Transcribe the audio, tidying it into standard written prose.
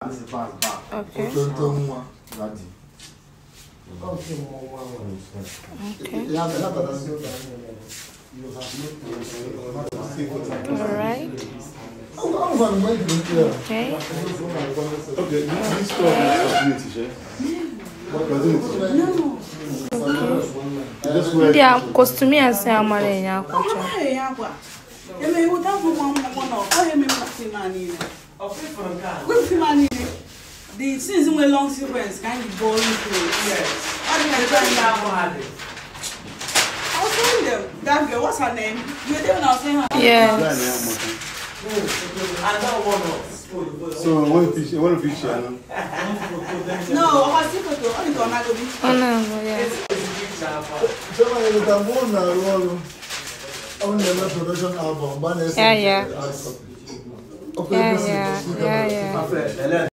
This is back. Okay. Okay. Alright. Okay. Okay, this stuff is They are costume and say I'm the season with long sequence kind of boring to yes. I was telling them, that girl, what's her name? You were there when I was saying her name? Yes. So one fish, no, no, I was thinking to only gonna go be. Oh no, yeah. Yeah.